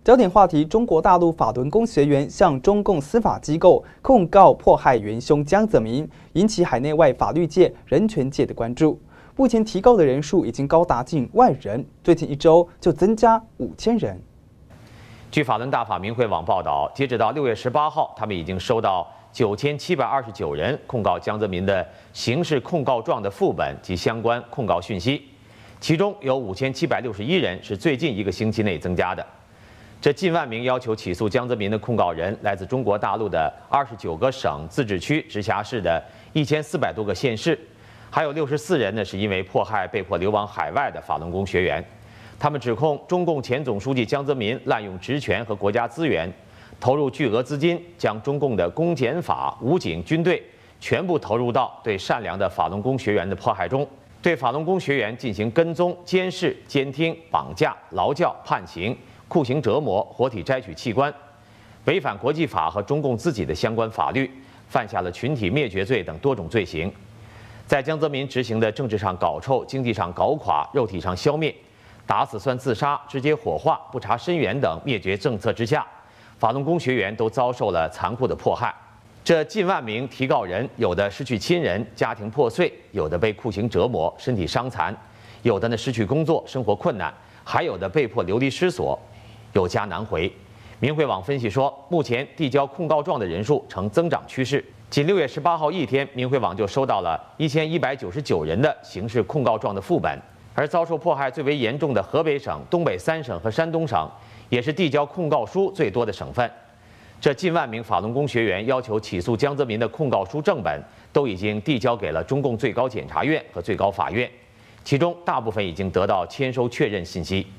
焦点话题：中国大陆法轮功学员向中共司法机构控告迫害元凶江泽民，引起海内外法律界、人权界的关注。目前提告的人数已经高达近1万人，最近1周就增加5000人。 据法轮大法明慧网报道，截止到6月18号，他们已经收到9729人控告江泽民的刑事控告状的副本及相关控告讯息，其中有5761人是最近1个星期内增加的。这近万名要求起诉江泽民的控告人，来自中国大陆的29个省、自治区、直辖市的1400多个县市，还有64人呢是因为迫害被迫流亡海外的法轮功学员。他们指控中共前总书记江泽民滥用职权和国家资源，投入巨额资金，将中共的公检法、武警、军队全部投入到对善良的法轮功学员的迫害中，对法轮功学员进行跟踪、监视、监听、绑架、劳教、判刑、酷刑折磨、活体摘取器官，违反国际法和中共自己的相关法律，犯下了群体灭绝罪等多种罪行。在江泽民执行的政治上搞臭、经济上搞垮、肉体上消灭、打死算自杀、直接火化、不查深源等灭绝政策之下，法轮功学员都遭受了残酷的迫害。这近万名提告人，有的失去亲人，家庭破碎；有的被酷刑折磨，身体伤残；有的呢失去工作，生活困难；还有的被迫流离失所，有家难回。明慧网分析说，目前递交控告状的人数呈增长趋势。仅6月18号一天，明慧网就收到了1199人的刑事控告状的副本。而遭受迫害最为严重的河北省、东北3省和山东省，也是递交控告书最多的省份。这近万名法轮功学员要求起诉江泽民的控告书正本，都已经递交给了中共最高检察院和最高法院，其中大部分已经得到签收确认信息。